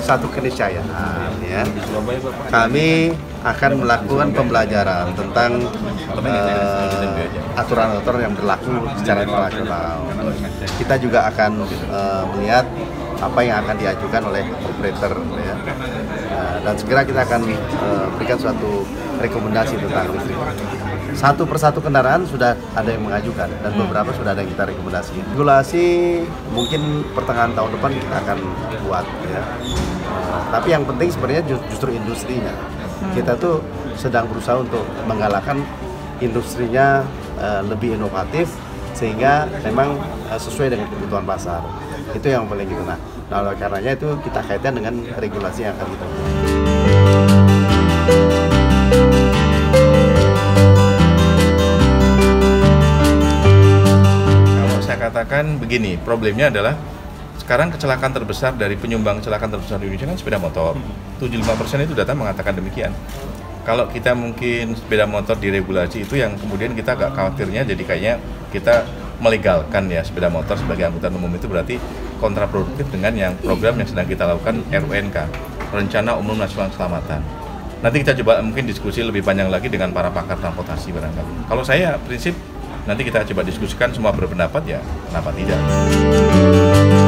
satu keniscayaan ya. Kami akan melakukan pembelajaran tentang aturan-aturan yang berlaku secara internasional. Kita juga akan melihat apa yang akan diajukan oleh operator ya. Dan segera kita akan berikan suatu rekomendasi tentang listrik. Satu persatu kendaraan sudah ada yang mengajukan dan beberapa sudah ada yang kita rekomendasi. Regulasi mungkin pertengahan tahun depan kita akan buat ya. Tapi yang penting sebenarnya justru industrinya. Kita tuh sedang berusaha untuk menggalakkan industrinya lebih inovatif sehingga memang sesuai dengan kebutuhan pasar. Itu yang paling gitu. Nah, oleh karenanya itu kita kaitkan dengan regulasi yang akan kita buat. Katakan begini, problemnya adalah sekarang kecelakaan terbesar dari penyumbang kecelakaan terbesar di Indonesia kan sepeda motor. 75% itu data mengatakan demikian. Kalau kita mungkin sepeda motor diregulasi itu yang kemudian kita agak khawatirnya jadi kayaknya kita melegalkan ya sepeda motor sebagai angkutan umum itu berarti kontraproduktif dengan yang program yang sedang kita lakukan RUNK, Rencana Umum Nasional Keselamatan. Nanti kita coba mungkin diskusi lebih panjang lagi dengan para pakar transportasi barangkali. Kalau saya prinsip nanti kita coba diskusikan semua berpendapat ya, kenapa tidak?